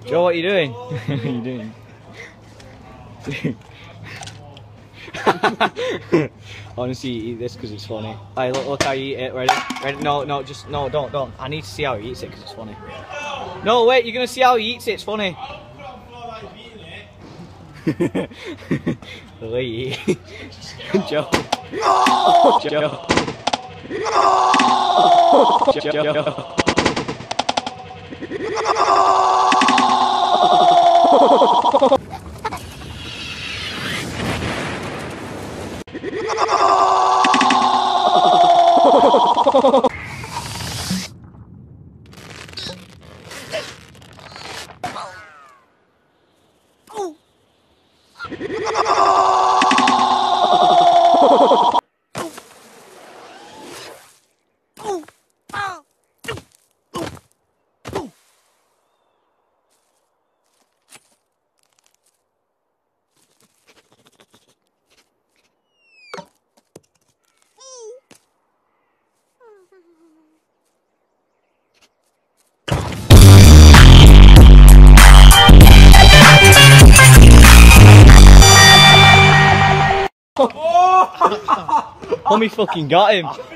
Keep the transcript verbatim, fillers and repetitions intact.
Joe, what are you doing? What are you doing? Honestly, eat this because it's funny. Hey, look, look how you eat it. Ready? Ready? No, no, just no, don't, don't. I need to see how he eats it because it's funny. No, wait, you're gonna see how he eats it. It's funny. The way you eat. Joe. No! Joe. No! Joe. Joe. Homie fucking got him.